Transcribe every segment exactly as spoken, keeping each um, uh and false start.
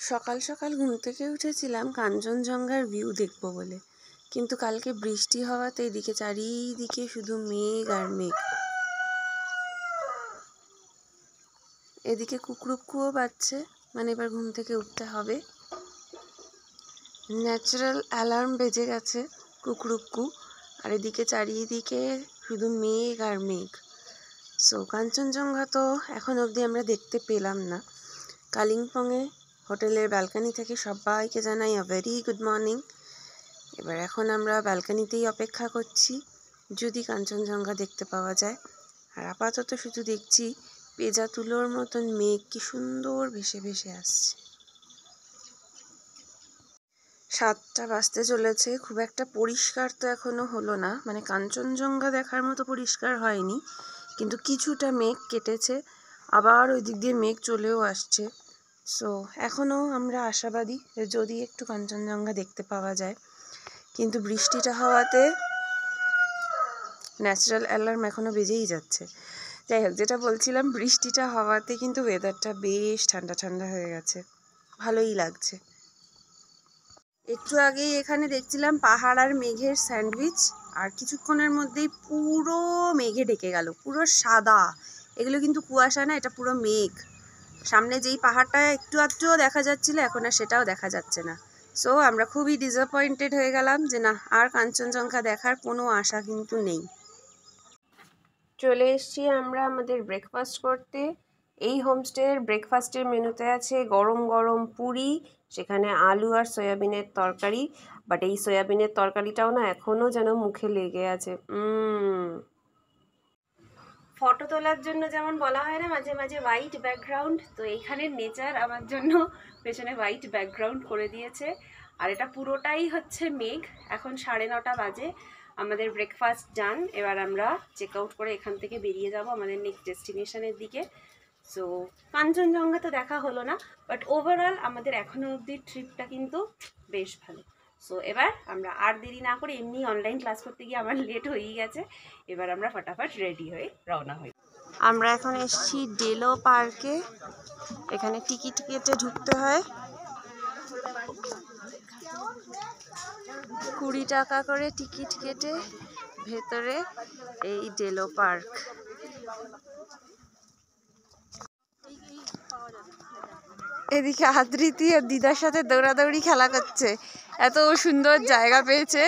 সকাল সকাল ঘুম থেকে উঠেছিলাম কাঞ্চনজঙ্ঘার ভিউ দেখবো বলে, কিন্তু কালকে বৃষ্টি হওয়াতে এদিকে চারিদিকে শুধু মেঘ আর মেঘ। এদিকে কুকুরুক্কুও বাজছে, মানে এবার ঘুম থেকে উঠতে হবে। ন্যাচারাল অ্যালার্ম বেজে গেছে কুকুরুক্কু, আর এদিকে চারিদিকে শুধু মেঘ আর মেঘ। সো কাঞ্চনজঙ্ঘা তো এখন অবধি আমরা দেখতে পেলাম না। কালিম্পংয়ে হোটেলের ব্যালকানি থেকে সবাইকে জানাই আ ভেরি গুড মর্নিং। এবার এখন আমরা ব্যালকানিতেই অপেক্ষা করছি যদি কাঞ্চনজঙ্ঘা দেখতে পাওয়া যায়। আর আপাতত শুধু দেখছি পেঁজা তুলোর মতন মেঘ কি সুন্দর ভেসে ভেসে আসছে। সাতটা বাজতে চলেছে, খুব একটা পরিষ্কার তো এখনো হলো না, মানে কাঞ্চনজঙ্ঘা দেখার মতো পরিষ্কার হয়নি, কিন্তু কিছুটা মেঘ কেটেছে, আবার ওই দিক দিয়ে মেঘ চলেও আসছে। সো এখনও আমরা আশাবাদী যদি একটু কাঞ্চনজঙ্ঘা দেখতে পাওয়া যায়, কিন্তু বৃষ্টিটা হওয়াতে ন্যাচারাল অ্যালার্ম এখনও বেজেই যাচ্ছে। যাই হোক, যেটা বলছিলাম, বৃষ্টিটা হওয়াতে কিন্তু ওয়েদারটা বেশ ঠান্ডা ঠান্ডা হয়ে গেছে, ভালোই লাগছে। একটু আগেই এখানে দেখছিলাম পাহাড় আর মেঘের স্যান্ডউইচ, আর কিছুক্ষণের মধ্যেই পুরো মেঘে ঢেকে গেল, পুরো সাদা। এগুলো কিন্তু কুয়াশা না, এটা পুরো মেঘ। সামনে যেই পাহাড়টা একটু আধটুও দেখা যাচ্ছিল, এখন আর সেটাও দেখা যাচ্ছে না। সো আমরা খুবই ডিসঅ্যাপয়েন্টেড হয়ে গেলাম যে না, আর কাঞ্চনজঙ্ঘা দেখার কোনো আশা কিন্তু নেই। চলে এসছি আমরা আমাদের ব্রেকফাস্ট করতে। এই হোমস্টের ব্রেকফাস্টের মেনুতে আছে গরম গরম পুরি, সেখানে আলু আর সয়াবিনের তরকারি। বাট এই সয়াবিনের তরকারিটাও না এখনও যেন মুখে লেগে আছে। উম ফটো তোলার জন্য যেমন বলা হয় না মাঝে মাঝে হোয়াইট ব্যাকগ্রাউন্ড, তো এইখানের নেচার আমার জন্য পেছনে হোয়াইট ব্যাকগ্রাউন্ড করে দিয়েছে। আর এটা পুরোটাই হচ্ছে মেঘ। এখন সাড়ে নটা বাজে, আমাদের ব্রেকফাস্ট ডান। এবার আমরা চেক আউট করে এখান থেকে বেরিয়ে যাব আমাদের নেক্সট ডেস্টিনেশনের দিকে। সো কাঞ্চনজঙ্ঘা তো দেখা হলো না, বাট ওভারঅল আমাদের এখনো অবধি ট্রিপটা কিন্তু বেশ ভালো। সো এবার আমরা আর দেরি না করে, এমনি অনলাইন ক্লাস করতে গিয়ে আমার লেট হয়েই গেছে, এবার আমরা ফটাফট রেডি হয়ে রওনা হই। আমরা এখন এসেছি ডেলো পার্কে। এখানে টিকিট কেটে ঢুকতে হয়, কুড়ি টাকা করে টিকিট কেটে ভেতরে এই ডেলো পার্ক। এদিকে আদ্রিতি আর দিদার সাথে দৌড়াদৌড়ি খেলা করছে, এত সুন্দর জায়গা পেয়েছে।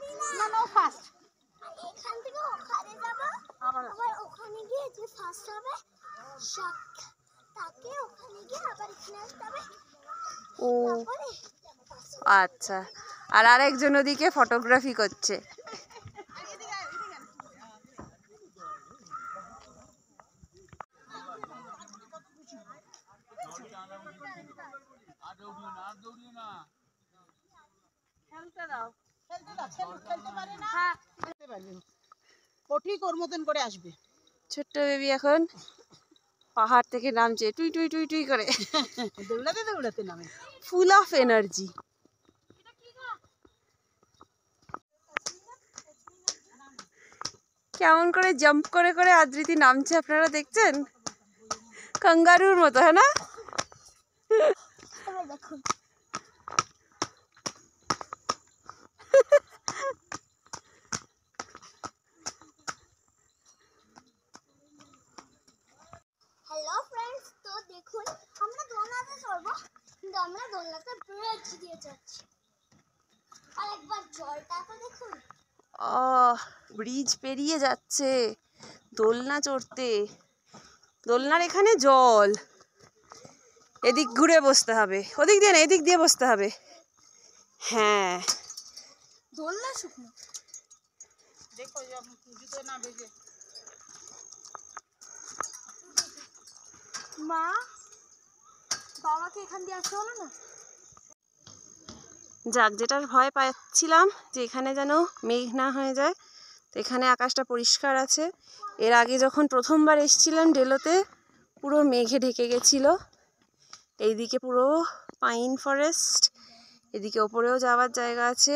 ও আচ্ছা, আর আরেকজন ওদিকে ফটোগ্রাফি করছে। ছোট্ট বেবি এখন পাহাড় থেকে নামছে টুই টুই টুই টুই করে, দৌড়াতে দৌড়াতে নামে, ফুল অফ এনার্জি। কেমন করে জাম্প করে করে আদ্রিতি নামছে আপনারা দেখছেন, কাঙ্গারুর মতো, হ্যাঁ না? হ্যালো ফ্রেন্ডস, তো দেখুন আমরা দোলনাতে চড়বো, কিন্তু আমরা দোলনাতে ব্রিজ দিয়ে যাচ্ছি। আর একবার জলটা তো দেখুন, ও ব্রিজ পেরিয়ে যাচ্ছে দোলনা চড়তে। দোলনার এখানে জল, এদিক ঘুরে বসতে হবে, ওদিক দিয়ে না এদিক দিয়ে বসতে হবে। হ্যাঁ, দোলনা শুকনো। দেখো জুতো না বেজে। মা, বাবাকে এখান দিয়ে আসতে হলো না? যাক, যেটার ভয় পাচ্ছিলাম যে এখানে যেন মেঘ না হয়ে যায়, তো এখানে আকাশটা পরিষ্কার আছে। এর আগে যখন প্রথমবার এসেছিলাম ডেলোতে, পুরো মেঘে ঢেকে গেছিল। এইদিকে পুরো পাইন ফরেস্ট, এদিকে ওপরেও যাওয়ার জায়গা আছে,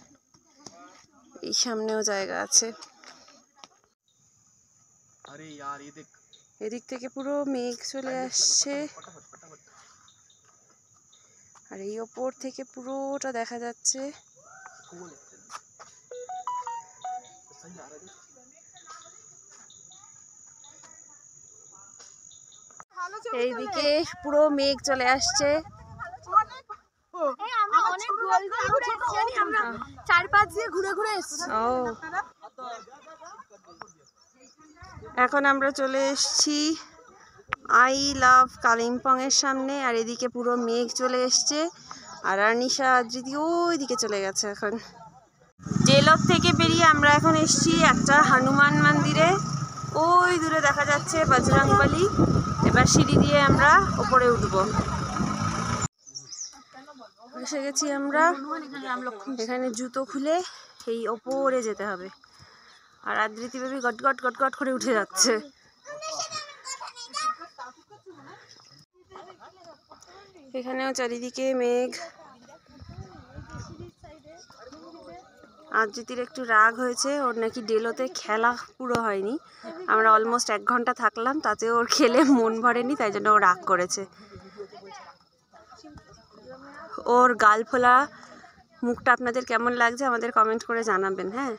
এই সামনেও জায়গা আছে। এদিক থেকে পুরো মেঘ চলে আসছে। আর এই ওপর থেকে পুরোটা দেখা যাচ্ছে। এইদিকে পুরো মেঘ চলে আসছে। চারপাশ দিয়ে ঘুরে ঘুরে এসেছি। ও এখন আমরা চলে এসেছি আই লাভ কালিম্পং এর সামনে। আর এদিকে পুরো মেঘ চলে এসছে। আর আর্নিশা আদ্রিতি ওইদিকে চলে গেছে। এখন ডেলোর থেকে বেরিয়ে আমরা এখন এসেছি একটা হনুমান মন্দিরে। ওই দূরে দেখা যাচ্ছে বজরংবলী। এবার সিঁড়ি দিয়ে আমরা ওপরে উঠবো। এসে গেছি আমরা। এখানে জুতো খুলে এই ওপরে যেতে হবে। আর আদ্রিতি বেবি গট গট গট গট করে উঠে যাচ্ছে। এখানেও চারিদিকে মেঘ। আদ্রিতির একটু রাগ হয়েছে, ওর নাকি ডেলোতে খেলা পুরো হয়নি। আমরা অলমোস্ট এক ঘন্টা থাকলাম, তাতে ওর খেলে মন ভরেনি, তাই জন্য ও রাগ করেছে। ওর গাল ফোলা মুখটা আপনাদের কেমন লাগছে আমাদের কমেন্ট করে জানাবেন। হ্যাঁ,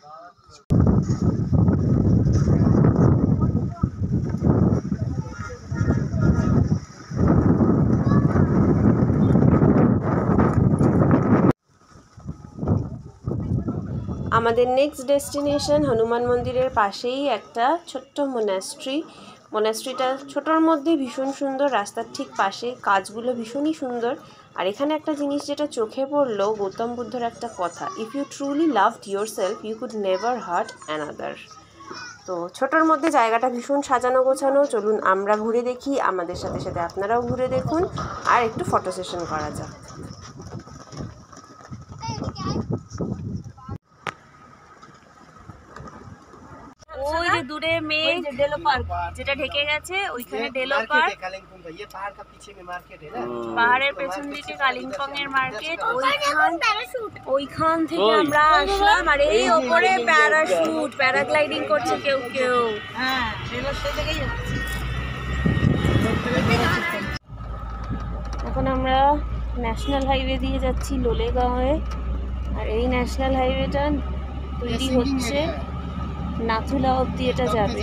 আমাদের নেক্সট ডেস্টিনেশন হনুমান মন্দিরের পাশেই একটা ছোট্ট মোনাস্ট্রি। মোনাস্ট্রিটা ছোটোর মধ্যে ভীষণ সুন্দর, রাস্তার ঠিক পাশে, কাজগুলো ভীষণই সুন্দর। আর এখানে একটা জিনিস যেটা চোখে পড়লো, গৌতম বুদ্ধর একটা কথা, if you truly loved yourself you could never hurt another. তো ছোটোর মধ্যে জায়গাটা ভীষণ সাজানো গোছানো। চলুন আমরা ঘুরে দেখি, আমাদের সাথে সাথে আপনারাও ঘুরে দেখুন, আর একটু ফটো সেশন করা যাক। ওই যে দূরে মেঘ, ডেলো পার্ক যেটা ঢেকে গেছে, ওইখানে ডেলো পার্ক। পাহাড়ের পেছন দিকে কালিম্পং এর মার্কেট। ওইখান ওইখান থেকে আমরা আসলাম। আর এই ওপরে প্যারাশুট, প্যারাগ্লাইডিং করছে কেউ কেউ। এখন আমরা ন্যাশনাল হাইওয়ে দিয়ে যাচ্ছি লোলেগাঁওয়ে। আর এই ন্যাশনাল হাইওয়েটা তৈরি হচ্ছে, নাথুলা অব্দি এটা যাবে।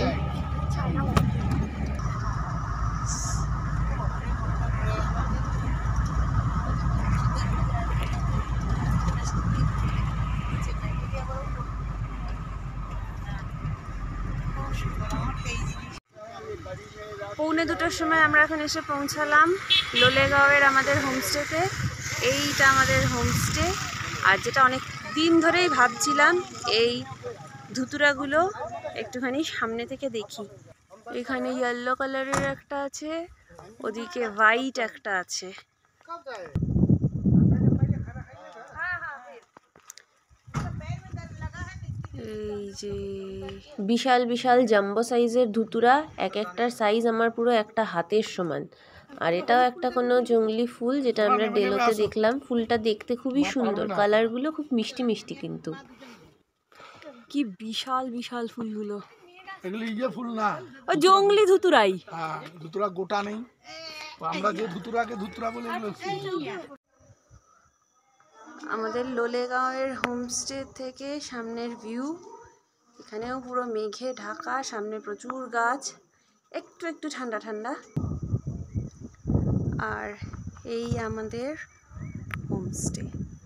পৌনে দুটোর সময় আমরা এখন এসে পৌঁছালাম লোলেগাঁওয়ের আমাদের হোমস্টেতে। এইটা আমাদের হোমস্টে। আর যেটা অনেক দিন ধরেই ভাবছিলাম, এই ধুতুরাগুলো একটুখানি সামনে থেকে দেখি। এখানে ইয়েলো কালারের একটা আছে, ওদিকে হোয়াইট একটা আছে। এই যে বিশাল বিশাল জাম্বো সাইজের ধুতুরা, এক একটার সাইজ আমার পুরো একটা হাতের সমান। আর এটাও একটা কোনো জংলি ফুল, যেটা আমরা ডেলোতে দেখলাম। ফুলটা দেখতে খুবই সুন্দর, কালারগুলো খুব মিষ্টি মিষ্টি। কিন্তু কি বিশাল বিশাল ফুলগুলো। এগুলো ইয়ে ফুল না, ও জংলি ধুতুরাই। হ্যাঁ, ধুতুরা গোটা নেই, আমরা যে ধুতুরাকে ধুতুরা বলে এগুলো। আমাদের লোলেগাঁওয়ের হোমস্টে থেকে সামনের ভিউ। এখানেও পুরো মেঘে ঢাকা, সামনে প্রচুর গাছ, একটু একটু ঠান্ডা ঠান্ডা। আর এই আমাদের হোমস্টে।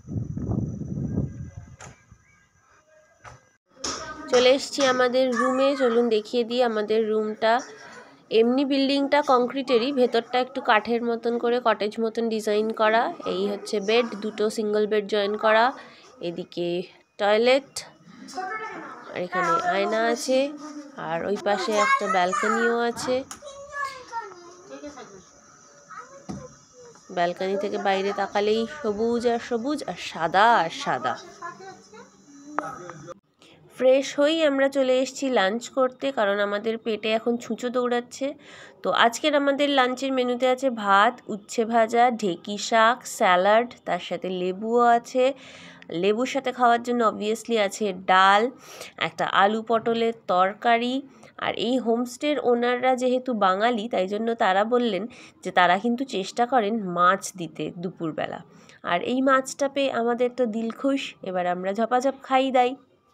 চলে এসেছি আমাদের রুমে। চলুন দেখিয়ে দিই আমাদের রুমটা। এমনি বিল্ডিংটা কংক্রিটেরই, ভেতরটা একটু কাঠের মতন করে কটেজ মতন ডিজাইন করা। এই হচ্ছে বেড, দুটো সিঙ্গল বেড জয়েন করা। এদিকে টয়লেট, আর এখানে আয়না আছে। আর ওই পাশে একটা ব্যালকনিও আছে। ব্যালকনি থেকে বাইরে তাকালেই সবুজ আর সবুজ, আর সাদা আর সাদা। ফ্রেশ হয়েই আমরা চলে এসেছি লাঞ্চ করতে, কারণ আমাদের পেটে এখন ছুঁচো দৌড়াচ্ছে। তো আজকের আমাদের লাঞ্চের মেনুতে আছে ভাত, উচ্ছে ভাজা, ঢেঁকি শাক, স্যালাড, তার সাথে লেবুও আছে। লেবুর সাথে খাওয়ার জন্য অবভিয়াসলি আছে ডাল, একটা আলু পটলের তরকারি, আর এই হোমস্টের ওনাররা যেহেতু বাঙালি, তাই জন্য তারা বললেন যে তারা কিন্তু চেষ্টা করেন মাছ দিতে দুপুরবেলা। আর এই মাছটা পেয়ে আমাদের তো দিল খুশ, এবার আমরা ঝপাঝপ খাই দাই।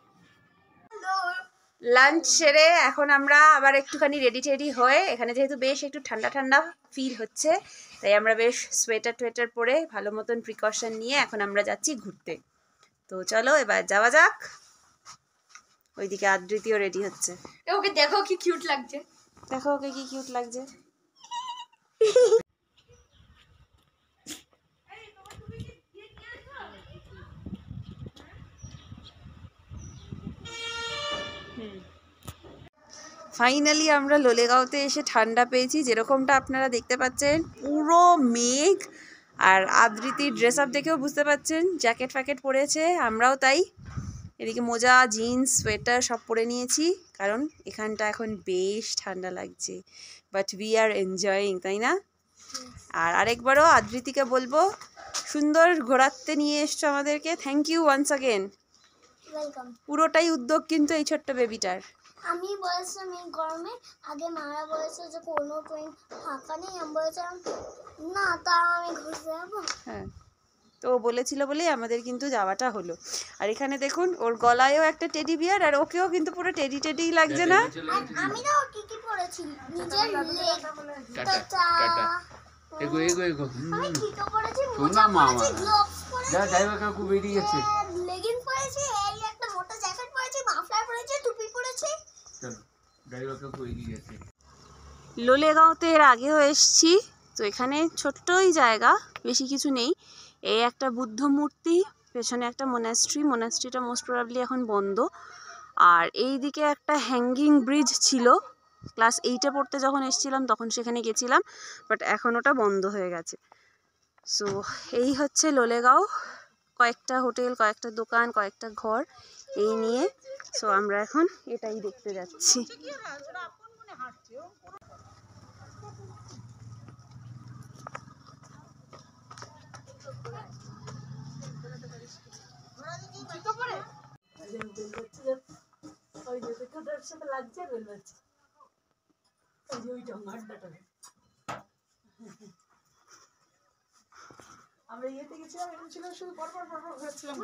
লাঞ্চ সেরে এখন আমরা আবার একটুখানি রেডি টেডি হয়ে, এখানে যেহেতু বেশ একটু ঠান্ডা ঠান্ডা ফিল হচ্ছে, তাই আমরা বেশ সোয়েটার টোয়েটার পরে ভালো মতন প্রিকশন নিয়ে এখন আমরা যাচ্ছি ঘুরতে। তো চলো এবার যাওয়া যাক। ওইদিকে আদ্রিতিও রেডি হচ্ছে। ওকে দেখো কি কিউট লাগছে, দেখো ওকে কি কিউট লাগছে। ফাইনালি আমরা লোলেগাঁওতে এসে ঠান্ডা পেয়েছি, যেরকমটা আপনারা দেখতে পাচ্ছেন পুরো মেঘ। আর আদ্রিতির ড্রেস আপ দেখেও বুঝতে পাচ্ছেন জ্যাকেট ফ্যাকেট পরেছে, আমরাও তাই। এদিকে মোজা, জিন্স, সোয়েটার সব পরে নিয়েছি, কারণ এখানটা এখন বেশ ঠান্ডা লাগছে। বাট উই আর এনজয়িং, তাই না? আর আরেকবারও আদ্রিতিকে বলবো সুন্দর ঘোরাতে নিয়ে এসছো আমাদেরকে, thank you once again. Welcome. পুরোটাই উদ্যোগ কিন্তু এই ছোট্ট বেবিটার। আমি বলেছিলাম এই গরমে, আগে মারা বলেছে যে কোনো ট্রেন ফাঁকা নেই, আমি বলেছিলাম না, তা আমি ঘুরতে যাবো। হ্যাঁ, তো ও বলেছিল বলেই আমাদের কিন্তু যাওয়াটা হলো। আর এখানে দেখুন ওর গলায়ও একটা টেডি বিয়ার, আর ওকেও কিন্তু পুরো টেডি টেডিই লাগছে না? আর আমি তো কি কি পরেছি, নিজের লেগ টাটা, এগো এগো এগো আমি কি কি পরেছি, শোনা মোজা মা পরেছি, আমার। গ্লোভস পরেছি, যা ড্রাইভার কাকু বেরিয়ে গেছে। লেগিংস পরেছি, এই একটা মোটা জ্যাকেট পরেছি, মাফলার পরেছি, টুপি পরেছি। চলো ড্রাইভার কাকু বেরিয়ে গেছে। লোলেগাঁওতে এর আগেও এসছি, তো এখানে ছোট্টই জায়গা, বেশি কিছু নেই। এই একটা বুদ্ধ মূর্তি, পেছনে একটা মোনাস্ট্রি, মোনাস্ট্রিটা মোস্ট প্রবাবলি এখন বন্ধ। আর এই দিকে একটা হ্যাঙ্গিং ব্রিজ ছিল, ক্লাস এইটে পড়তে যখন এসেছিলাম তখন সেখানে গেছিলাম, বাট এখন ওটা বন্ধ হয়ে গেছে। সো এই হচ্ছে লোলেগাঁও, কয়েকটা হোটেল, কয়েকটা দোকান, কয়েকটা ঘর এই নিয়ে। সো আমরা এখন এটাই দেখতে যাচ্ছি। আমরা ইয়েতে গেছিলাম, এরকম ছিল শুধু পরপর পরপর ঘুরছিলাম,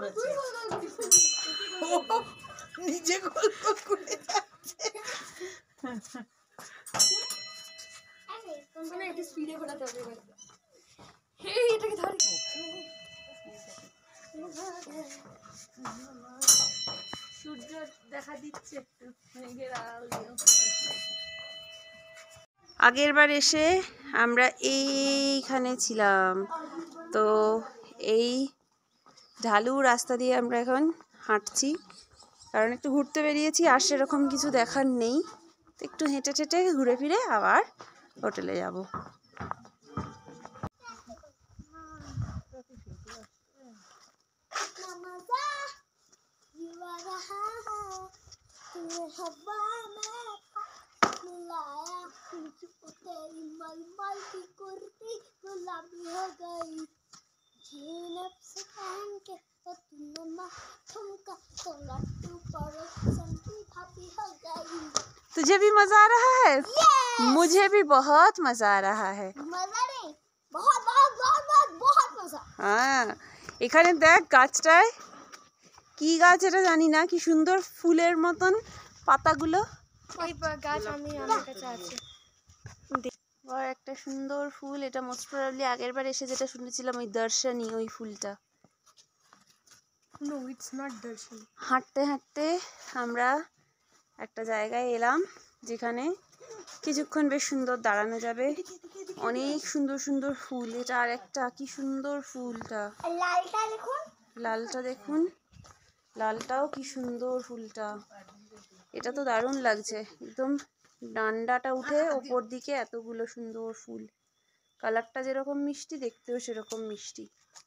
নিজে গল্প করে যাচ্ছে। মানে একটু স্পিডে ঘোরাতে হবে, এই এটাকে ধরে সূর্য দেখা দিচ্ছে একটু, মেঘের আড়াল দিয়ে। আগের বার এসে আমরা এইখানে ছিলাম, তো এই ঢালু রাস্তা দিয়ে আমরা এখন হাঁটছি, কারণ একটু ঘুরতে বেরিয়েছি, আর সেরকম কিছু দেখার নেই। তো একটু হেঁটে টেটে ঘুরে ফিরে আবার হোটেলে যাব। तुझे भी मजा आ रहा है? Yes! मुझे भी बहुत मजा आ रहा है। मजा नहीं, बहुत बहुत बहुत बहुत बहुत मजा। হ্যাঁ, এখানে দেখ গাছটায় কি গাছ এটা জানি না, কি সুন্দর ফুলের মতন পাতাগুলো। এই গাছ আমি আমার কাছে আছে। আর একটা সুন্দর ফুল, এটা মোস্ট প্রবাবলি আগের বার এসে যেটা শুনেছিলাম ওই দর্শনী, ওই ফুলটা। নো ইটস নট দর্শন। হাঁটতে হাঁটতে আমরা একটা জায়গায় এলাম যেখানে কিছুক্ষণ বেশ সুন্দর দাঁড়ানো যাবে, অনেক সুন্দর সুন্দর ফুল। এটা আর একটা কি সুন্দর ফুলটা, লালটা দেখুন, লালটা দেখুন, লালটাও কি সুন্দর ফুলটা। এটা তো দারুণ লাগছে, একদম ডান্ডাটা উঠে ওপর দিকে এতগুলো সুন্দর ফুল। কালারটা যেরকম মিষ্টি, দেখতেও সেরকম মিষ্টি।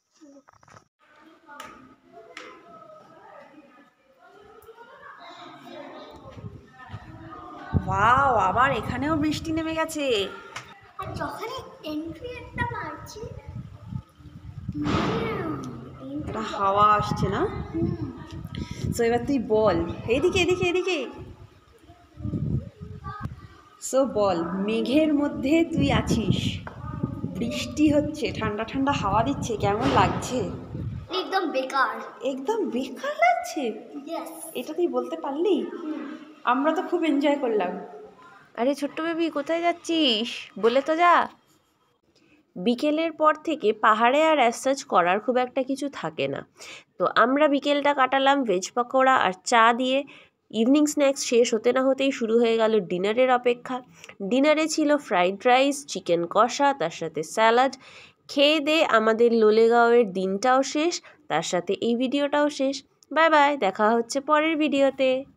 ওয়াও, আবার এখানেও বৃষ্টি নেমে গেছে। আর যখন এন্ট্রি একটা মারছি, একটা হাওয়া আসছে না? তো এবার তুই বল, এদিকে এদিকে এদিকে। সো বল, মেঘের মধ্যে তুই আছিস, বৃষ্টি হচ্ছে, ঠান্ডা ঠান্ডা হাওয়া দিচ্ছে, কেমন লাগছে? একদম বেকার। একদম বেকার লাগছে? ইয়েস। এটা তুই বলতে পারলি? আমরা তো খুব এনজয় করলাম। আরে ছোট্ট বেবি, কোথায় যাচ্ছিস? বলে তো যা। বিকেলের পর থেকে পাহাড়ে আর অ্যাজ করার খুব একটা কিছু থাকে না, তো আমরা বিকেলটা কাটালাম ভেজ পকোড়া আর চা দিয়ে। ইভিনিং স্ন্যাক্স শেষ হতে না হতেই শুরু হয়ে গেল ডিনারের অপেক্ষা। ডিনারে ছিল ফ্রাইড রাইস, চিকেন কষা, তার সাথে স্যালাড। খেয়ে দিয়ে আমাদের লোলেগাঁওয়ের দিনটাও শেষ, তার সাথে এই ভিডিওটাও শেষ। বাই বাই, দেখা হচ্ছে পরের ভিডিওতে।